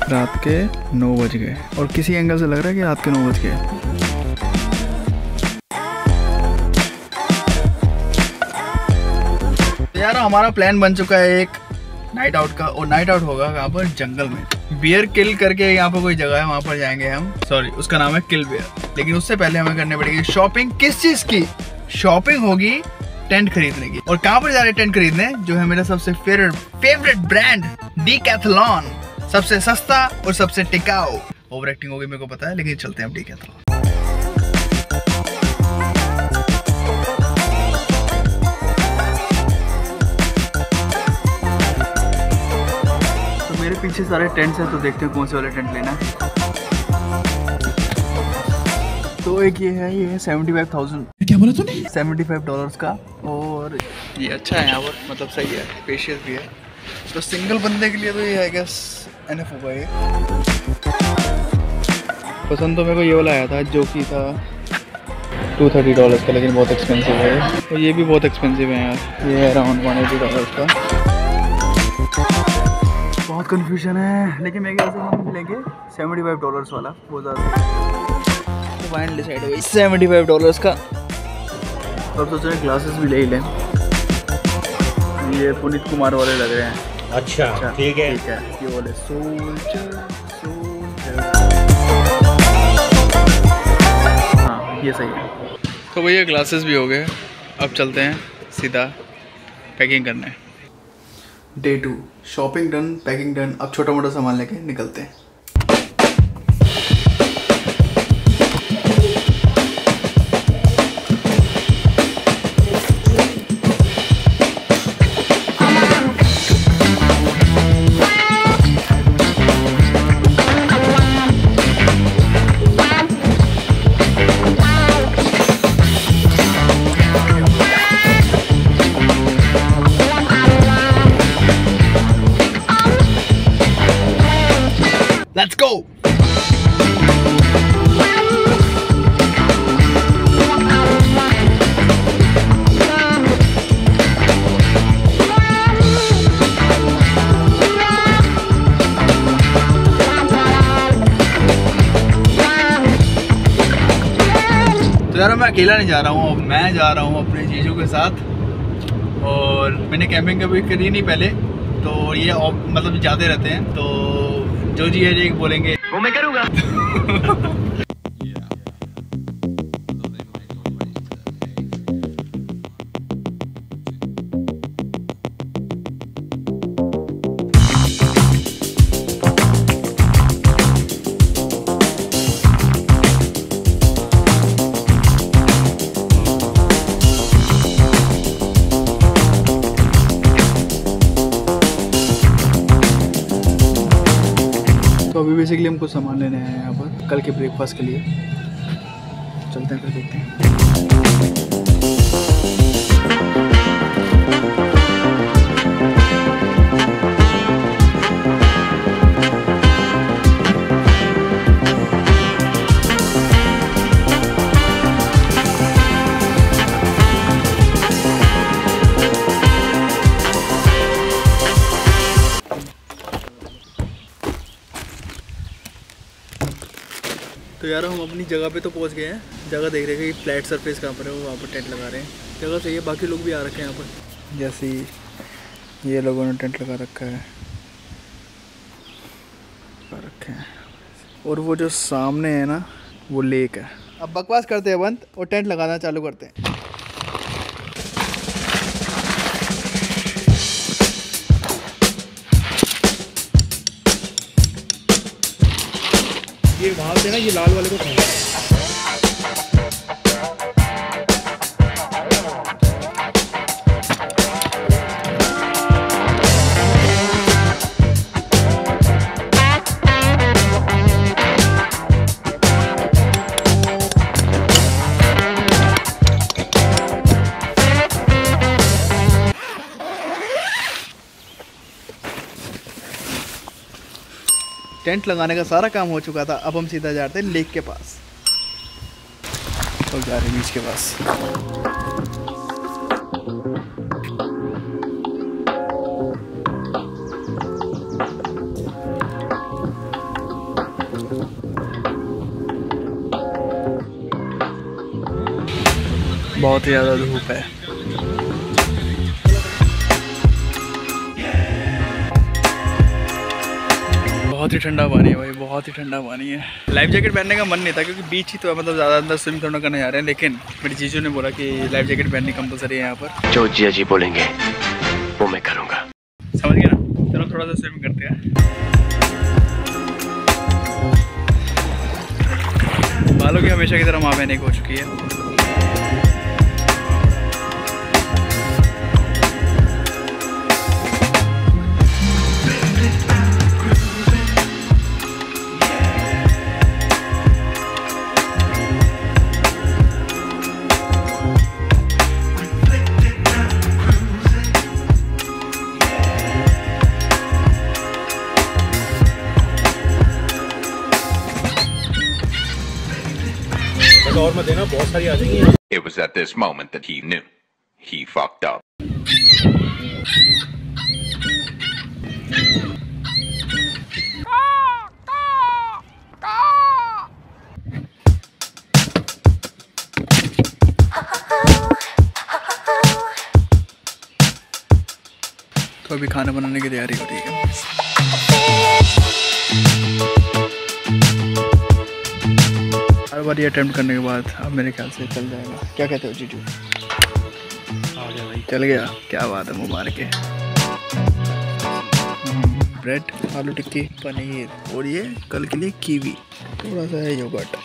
रात के 9 बज गए और किसी एंगल से लग रहा है कि रात के 9 बज गए। तो यार हमारा प्लान बन चुका है एक नाइट आउट का, और नाइट आउट होगा यहाँ पर जंगल में। बियर किल करके यहाँ पर कोई जगह है, वहाँ पर जाएंगे हम। सॉरी, उसका नाम है किल बियर। लेकिन उससे पहले हमें करनी पड़ेगी शॉपिंग। किस चीज की शॉपिंग होगी? टेंट खरीदने की। और कहाँ पर जा रहे हैं टेंट खरीदने? जो है मेरा सबसे फेवरेट ब्रांड डीकैथलॉन। सबसे सस्ता और सबसे टिकाऊ। ओवर एक्टिंग होगी मेरे को पता है, लेकिन चलते हैं अब डीकैथलॉन। तो मेरे पीछे सारे टेंट्स हैं, तो देखते हैं कौन से वाले टेंट लेना है। तो एक ये है 75,000। क्या बोला तूने? $75 का। और ये अच्छा है यहाँ पर, मतलब सही है, स्पेशियस भी है। तो सिंगल बंदे के लिए तो ये आई गेस एनफ होगा ये। पसंद तो मेरे को ये वाला आया था जो कि था $230 का, लेकिन बहुत एक्सपेंसिव है। और ये भी बहुत एक्सपेंसिव है यार, ये है अराउंड $180 का। बहुत कन्फ्यूजन है, लेकिन मेरे ख्याल से हम लेंगे $75 वाला, बहुत ज़्यादा। फाइनल डिसाइड हो गई $75 का। अब सोच रहे हैं ग्लासेस भी ले ही लें। ये पुनीत कुमार वाले लग रहे हैं। अच्छा ठीक है। ये बोले सोल्जर। हाँ ये सही है। तो भैया ग्लासेस भी हो गए, अब चलते हैं सीधा पैकिंग करने। Day 2 shopping done, packing done. अब छोटा मोटा सामान लेके निकलते हैं। Let's go! तो यार मैं अकेला नहीं जा रहा हूँ, मैं जा रहा हूँ अपने जीजू के साथ। और मैंने कैंपिंग कभी करी नहीं पहले, तो ये मतलब जाते रहते हैं, तो जो जी है बोलेंगे वो मैं करूँगा। तो अभी बेसिकली हम कुछ सामान लेने आए हैं यहाँ पर कल के ब्रेकफास्ट के लिए। चलते हैं फिर देखते हैं। तो यार हम अपनी जगह पे तो पहुंच गए हैं। जगह देख रहे हैं कि फ्लैट सरफेस कहाँ पर है, वो वहाँ पर टेंट लगा रहे हैं। जगह सही है, बाकी लोग भी आ रखे हैं यहाँ पर। जैसे ये लोगों ने टेंट लगा रखा है, और वो जो सामने है ना, वो लेक है। अब बकवास करते हैं बंद और टेंट लगाना चालू करते हैं। ये वहाँ से ना, ये लाल वाले को खाना है। टेंट लगाने का सारा काम हो चुका था। अब हम सीधा जाते हैं लेक के पास। तो जा रहे हैं बीच के पास। बहुत ही ज़्यादा धूप है। बहुत ही ठंडा पानी है भाई, बहुत ही ठंडा पानी है। लाइफ जैकेट पहनने का मन नहीं था क्योंकि बीच ही तो है, मतलब ज़्यादा अंदर स्विम थोड़ा करने जा रहे हैं, लेकिन मेरी जीजू ने बोला कि लाइफ जैकेट पहननी कंपलसरी है यहाँ पर। जो जिया जी बोलेंगे वो मैं करूँगा, समझ गया ना। चलो थोड़ा सा स्विम करते हैं। बालों की हमेशा की तरह माँ बहन एक हो चुकी है। और मत देना, बहुत सारी आ जाएंगी। It was at this moment that he knew he fucked up. तो अभी खाना बनाने की तैयारी हो रही है। हर बार ये अटेम्प्ट करने के बाद अब मेरे ख्याल से चल जाएगा। क्या कहते हो जीजू? आ गया भाई, चल गया, क्या बात है, मुबारक है। ब्रेड, आलू टिक्की, पनीर और ये कल के लिए कीवी, थोड़ा सा है योगर्ट।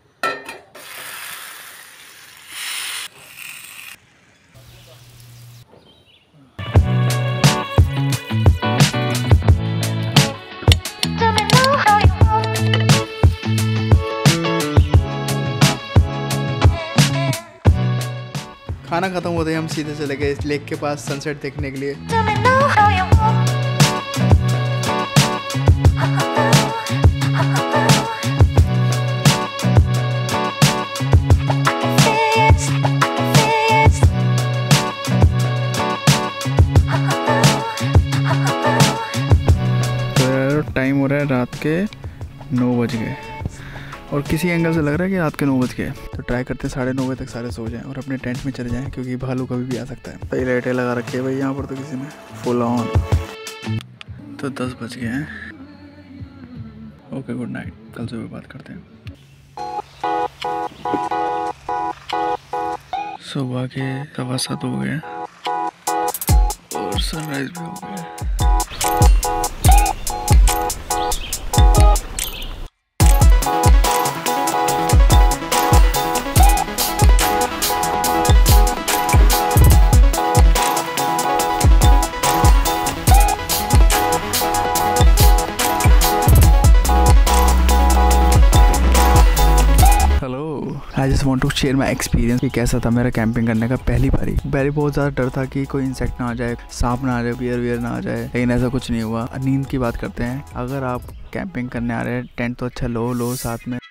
खाना खत्म होते ही हम सीधे चले गए लेक के पास सनसेट देखने के लिए। तो टाइम हो रहा है रात के 9 बज गए और किसी एंगल से लग रहा है कि रात के 9 बज गए। तो ट्राई करते हैं 9:30 बजे तक सारे सो जाएं और अपने टेंट में चले जाएं, क्योंकि भालू कभी भी आ सकता है। सही लाइटें लगा रखी है भाई यहाँ पर तो किसी ने फुल ऑन। तो 10 बज गए हैं। ओके, गुड नाइट, कल सुबह बात करते हैं। सुबह के 7:15 हो गए और सनराइज भी हो गया। I just want to share my experience कि कैसा था मेरा कैंपिंग करने का पहली बारी। पहले बहुत ज़्यादा डर था कि कोई इंसेक्ट ना आ जाए, सांप ना आ जाए, बियर ना आ जाए, लेकिन ऐसा कुछ नहीं हुआ। नींद की बात करते हैं, अगर आप कैंपिंग करने आ रहे हैं टेंट तो अच्छा लो साथ में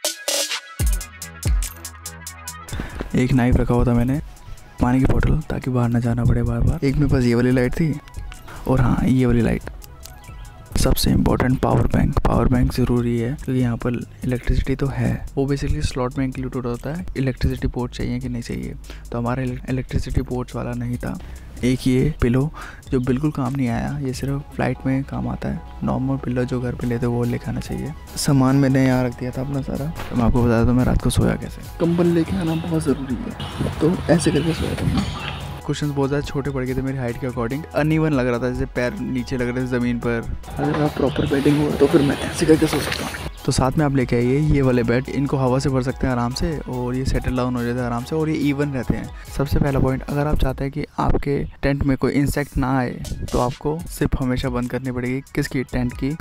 एक नाइफ रखा हुआ था मैंने, पानी की बोतल, ताकि बाहर ना जाना पड़े बार बार। एक मेरे पास ये वाली लाइट थी और हाँ ये वाली लाइट। सबसे इम्पोर्टेंट पावर बैंक ज़रूरी है, क्योंकि यहाँ पर इलेक्ट्रिसिटी तो है, वो बेसिकली स्लॉट में इंक्लूड होता है। इलेक्ट्रिसिटी पोर्ट चाहिए कि नहीं चाहिए, तो हमारा इलेक्ट्रिसिटी पोर्ट्स वाला नहीं था। एक ये पिलो जो बिल्कुल काम नहीं आया, ये सिर्फ फ्लाइट में काम आता है। नॉर्मल पिलो जो घर पे लेते वो लेके आना चाहिए। सामान मैंने यहाँ रख दिया था अपना सारा। तो मैं आपको बता दूँ मैं रात को सोया कैसे। कंबल लेके आना बहुत ज़रूरी है, तो ऐसे करके सोया था मैं। क्वेश्चन बहुत ज़्यादा छोटे पड़ गए थे मेरी हाइट के अकॉर्डिंग। अनइवन लग रहा था, जैसे पैर नीचे लग रहे थे ज़मीन पर। अगर आप प्रॉपर बेडिंग हो तो फिर मैं ऐसे करके सो सकता हूँ। तो साथ में आप लेके आइए ये वाले बेड, इनको हवा से भर सकते हैं आराम से और ये सेटल डाउन हो जाते हैं आराम से और ये इवन रहते हैं। सबसे पहला पॉइंट, अगर आप चाहते हैं कि आपके टेंट में कोई इंसेक्ट ना आए तो आपको सिप हमेशा बंद करनी पड़ेगी। किसकी? टेंट की।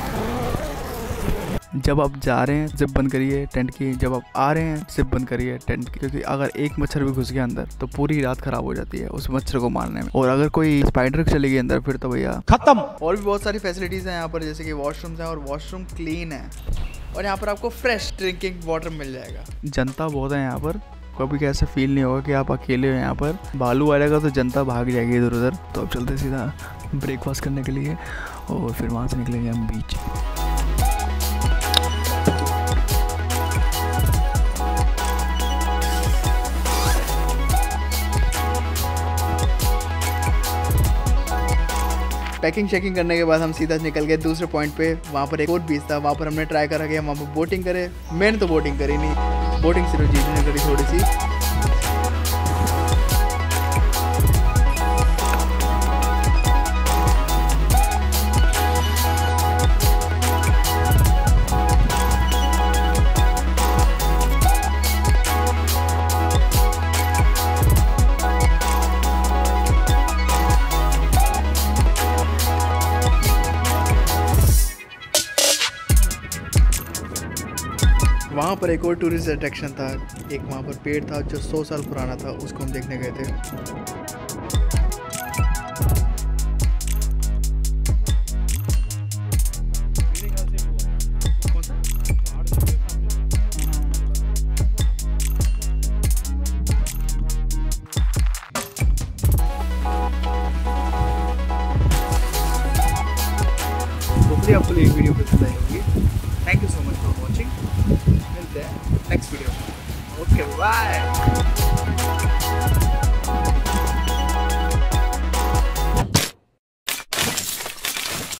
जब आप जा रहे हैं जिप बंद करिए टेंट की, जब आप आ रहे हैं जिप बंद करिए टेंट की, क्योंकि अगर एक मच्छर भी घुस गया अंदर तो पूरी रात खराब हो जाती है उस मच्छर को मारने में। और अगर कोई स्पाइडर चली गई अंदर फिर तो भैया खत्म। और भी बहुत सारी फैसिलिटीज़ हैं यहाँ पर, जैसे कि वॉशरूम्स हैं और वॉशरूम क्लीन है और यहाँ पर आपको फ्रेश ड्रिंकिंग वाटर मिल जाएगा। जनता बहुत है यहाँ पर, कभी कैसे फील नहीं होगा कि आप अकेले हो यहाँ पर। भालू आएगा तो जनता भाग जाएगी इधर उधर। तो अब चलते सीधा ब्रेकफास्ट करने के लिए और फिर वहाँ से निकलेंगे हम बीच। पैकिंग शेकिंग करने के बाद हम सीधा निकल गए दूसरे पॉइंट पे। वहाँ पर एक और बीच था, वहाँ पर हमने ट्राई करा कि हम वहाँ पर बोटिंग करें। मैंने तो बोटिंग करी नहीं, बोटिंग सिर्फ जीजू ने करी थोड़ी सी। वहाँ पर एक और टूरिस्ट अट्रैक्शन था, एक वहाँ पर पेड़ था जो 100 साल पुराना था, उसको हम देखने गए थे। होपफुली आपको ये वीडियो पसंद आई होगी। Thank you so much for watching. मिलते हैं नेक्स्ट वीडियो में। Okay bye.